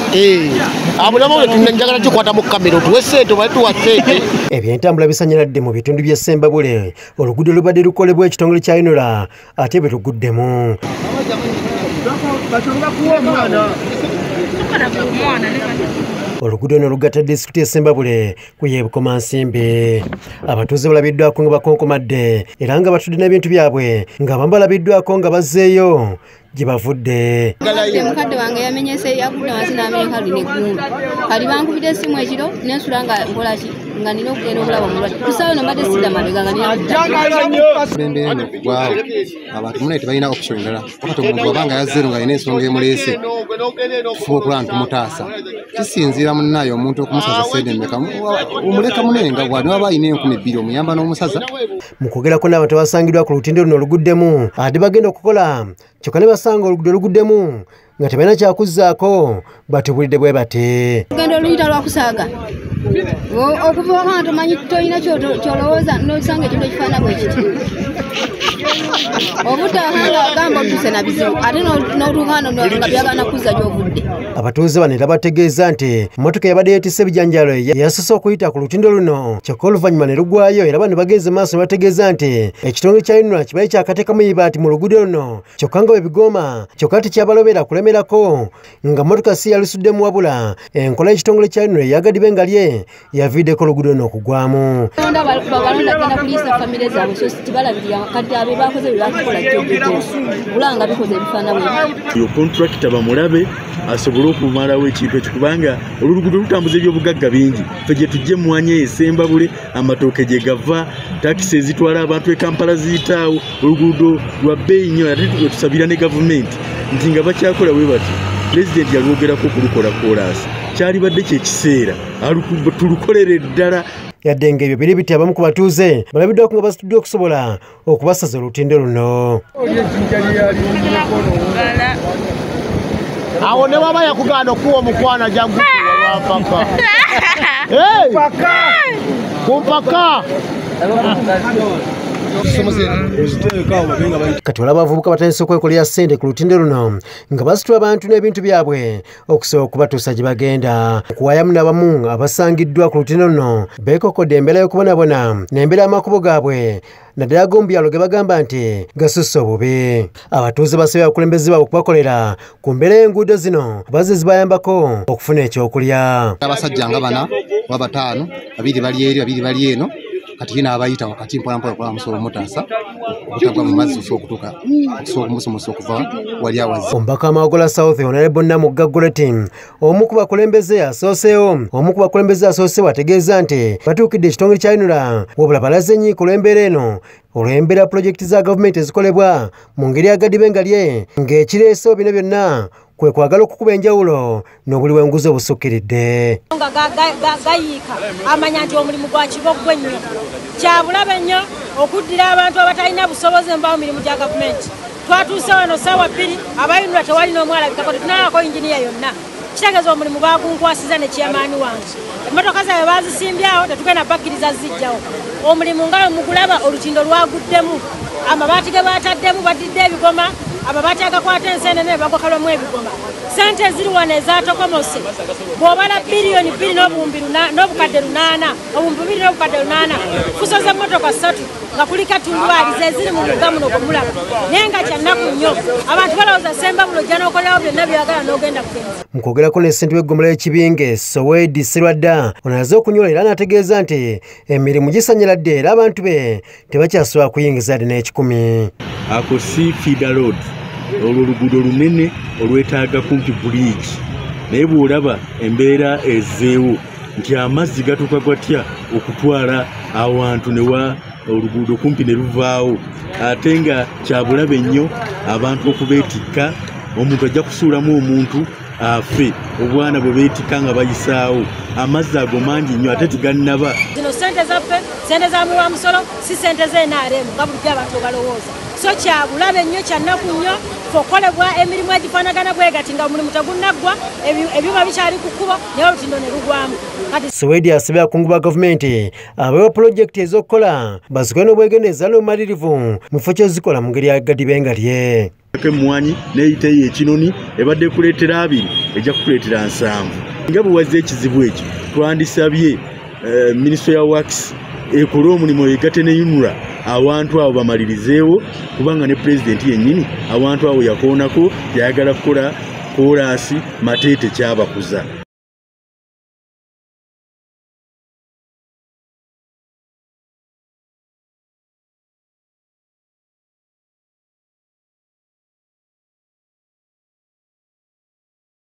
abulamu tunenjagala tukwata mu kamera tuwe sente tuwa sente. Ebyentambula bisanyaladde mu bitundu bya Ssembabule. Oluguudo lubadde lukolebwa ekitongole kya Unra ate bwe Luguddemu. Oluguudo luno lugatta disitulikiti y'Essembabule ku y'Ebukomansimbi. Abatuuze balabiddwako nga bakonkomadde era nga batudde n'ebintu byabwe ng'abamu balabiddwako nga bazzeeyo gye bavudde. Mukadde wange yamenyese yakudde wansi n'amenya kali n'eggumba. Kali bankubidde essimu ekiro n'ensula nga nkola ki nga nina okugenda okulaba mulwadde. Tusaawe no mbadde sidda mabega nga nina embeera eno okugwawo abantu munaye tebalina option ndala wakati omuntu wabanga yazzeero nga alina ensonga emuleese tufuba okulaba ntumutaasa kisinziira munnaye omuntu okumusaza sente mmeka omuleka munenga bw'ani waba alina 2,000 omuyamba n'omusaza. Mu kwogerako n'abantu abasangiddwa ku lutindo luno Luguddemu ate bagenda okukola kyokka ne basanga oluguudo Luguddemu nga tebalina kyakuzzaako batubulidde bwe bate. Ogenda oluyita lwakusaaga okuva wakana tomanyi tolina kyolowooza n'osanga ekintu ekifaanana bwe kiti obudde wakanga agamba otuuse na bizibu ate n'otuukaano nga byagana kuzza gy'ovudde. Abatuuze bano era bategeeza nti emmotoka yabadde yeetisse ebijanjaalo yasoose okuyita ku lutindo luno kyokka oluvannyuma ne lugwayo era bano bagenze maaso ne bategeeza nti ekitongole kya Unra kibaye kyakateekamu ibaati mu luguudo luno kyokka nga bwe bigoma kyokka tekyabalobera kulemerako nga mmotoka si yalusuddemu wabula enkola y'ekitongole kya Unra eyagaddibe nga lye yaviiddeko oluguudo luno okugwamu. Babalonda genda kuliisa famire zaabwe so tibalabirira kati abe bakoze bye bakola bulanga bikoze ebifaanana bwe. Yo kontrakita bamulabe asobole okumalawo ekintu ekikubanga oluguudo lutambuza ebyobugagga bingi ffe gye tujje emmwanyi ey'Essembabule amatooke gye gava takisi ezitwala abantu e Kampala ziyitaawo oluguudo lwa bbeeyi nnyo ate tusabira ne gavumenti nti nga bakyakola bwe bati pulezidenti yalwogerako okulukola koolaasi kyalibadde kyekiseera tulukolere ddala. Yadde ng'ebyo biri biti abamu ku batuuze balabiddwako nga basituddde okusobola okubasaza olutindo luno. Awo ne baba yakugaana okuwa omukwana jagukula lwapaka kumpaka. Kati olaba abavubuka batandise okwekolera ssente ku lutindo luno nga basitula abantu n'ebintu byabwe okusobola okubatuusa gye bagenda. Okuwaayamu n'abamu abasangiddwa ku lutindo luno beekokodde embeera y'okubonabona n'embeera y'amakubo gaabwe naddala ag'omu byalo ge bagamba nti gasusse obubi. Abatuuze basabye abakulembeze baabwe okubakolera ku mbeera y'enguudo zino bazze zibayambako okufuna ekyokulya. Abasajja nga 4 oba 5 babiri bali eri babiri bali eno kati yina abayita wakati mpola kwa musolo mutaasa okutagwa mu mazzi okutuuka okusobola okumusomosa okuva wali awazi. Omubaka w'Amawogola South Honorable Namugga Goretti omu ku bakulembeze asoosewo ategeeza nti batuukidde ekitongole kya Unra wabula balaze nnyo ku lw'embeera eno olw'embeera pulojekiti za gavumenti ezikolebwa mu ngeri yagaddibe nga lye ng'ekireesewo bino byonna kwe kwagala okukuba enjawulo n'obuli bw'enguzi obusukkiridde. Gayiika amanya nti omulimu gwa kibogwe nnyo kyabulabe nnyo okuddira abantu abatalina busobozi embawo mirimu gya gavumenti. Twatuuse wano ssaawa 2 abayinula tewali n'omu alabikako tetunalako injiniya yonna kitegeeza omulimu bagunkwasiza ne kiyamaani wange. Emmotoka zaabwe baazisimbyawo tetugenda bakkiriza zijjawo. Omulimu nga mugulaba olutindo lwaguddemu amabaati ge baataddemu badidde ebigoma amabaati agakwata enseenene bagokalwamu ebigoma. Sente eziri wano ezaatokomose bw'obala biliyoni 2 n'obukadde 8 obumbi 2 n'obukadde 8 kusoza emmotoka 3 nga kuliko tundwali zeziri mu mugga muno gomulaba naye nga kyannaku nnyo abantu balowooza Ssembabule ojja n'okolerawo byonna byagala n'ogenda kugenza. Mu kwogerako ne ssentebe w'eggombolola y'Ekibinge Soweedi Sserwadda ono alaze okunyola era n'ategeeza nti emirimu gisanyaladde era abantu be tebakyasobola kuyingiza yadde n'ekikumi. Ako si feeder road olwo oluguudo lunene olwetaaga kumpi buliigi naye bw'olaba embeera ezzeewo nti amazzi gatuuka gatya okutwala awantu newa oluguudo kumpi ne luvaawo ate nga kyabulabe nnyo abantu okubeetikka omuntu ajja kusuulamu omuntu afe obwana bwe beetikka nga bayisaawo amazzi ago mangi nnyo ate tigannaba. Zino sente zaffe sente za muwa musolo si sente z'NRM nga bulijjo abantu balowooza so kyabulabe nnyo kyannaku nnyo fokolebwa emirimu egifaanagana bwe gati nga omulimu tegunnaggwa ebyuma bikyali ku kkubo naye olutindo ne lugwamu. Soweedi asabye abakungu ba gavumenti abeewa pulojekiti ez'okukola bazikole n'obwegendereza n'obumalirivu mu kifo ky'ozikola mu ngeri yagaddibe nga lye. Emwanyi n'eyiteyo ekinoni ebadde kuleetera 2 ejja kukuleetera 7. Nga bwe wazze ekizibu ekyo twandisabye Minisitule ya Works ekole omulimu egatte ne Unra awantu abo bamalirizeewo kubanga ne Pulezidenti yennyini awantu abo yakoonako yayagala kukola koolaasi Mateete kyabakuza.